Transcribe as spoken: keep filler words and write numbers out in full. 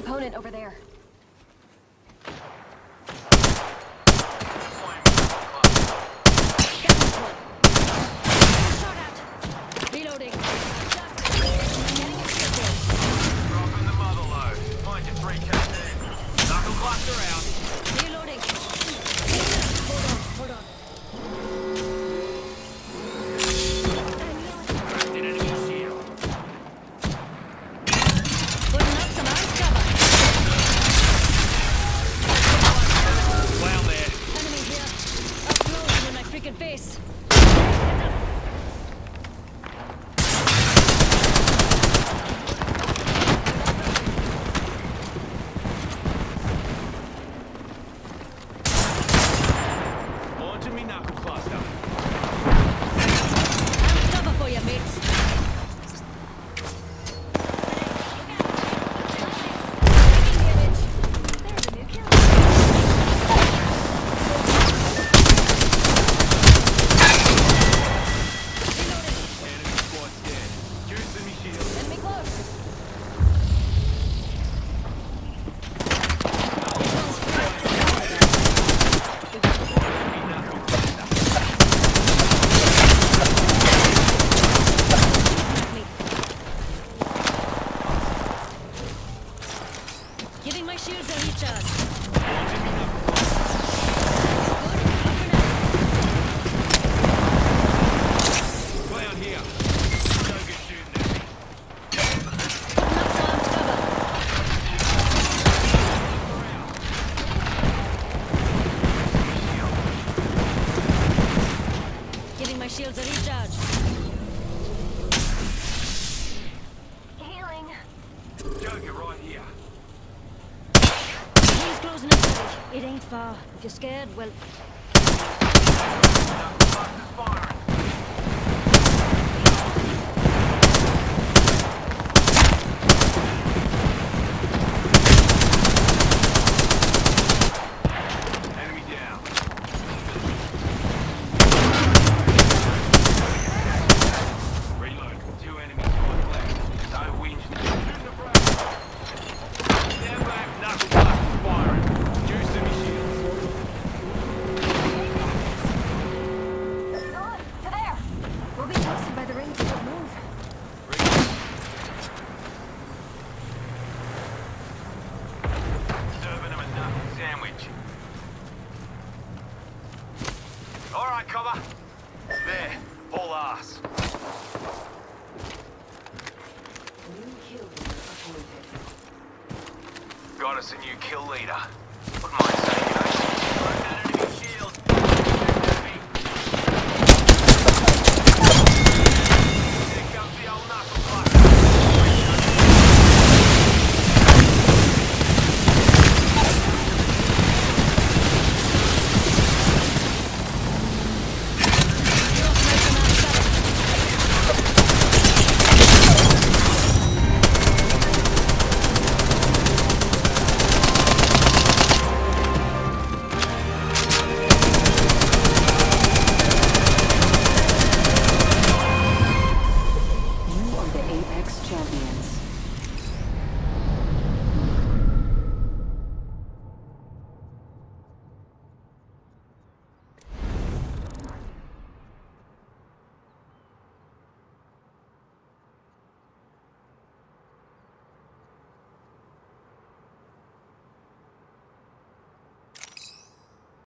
opponent over there. Shot at. Reloading. Getting infected. Dropping the mother load. Find your three K there. Knuckle cluster out. Reloading. Hold on, hold on. Cracked an enemy shield. Putting up some ice cover. Down there. Enemy here. Up close and in my freaking face. Launching me knuckle cluster. I'm cover for you, mates. Taking damage. There's a new kill. Enemy squad's dead. Juicing me shield. Enemy close. Enemy knuckle cluster. Me. Giving my shields a recharge. Launching me knuckle cluster. Clown here. Don't get shooting at me. Not armed cover. Giving my shields a recharge. Healing. Joker right here. He's closing in steady. It ain't far. If you're scared, well, Knuckle cluster's firing. Enemy down. Reload. Two enemy squads left. No whinge. Shooting the front. Stand back. Knuckle cluster's firing. Juicing me shields. on to there. We'll be toasted by the ring if we don't move. Serving him a knuckle sandwich. All right, cover. There. All ass. Got us a new kill leader. Wouldn't mind saying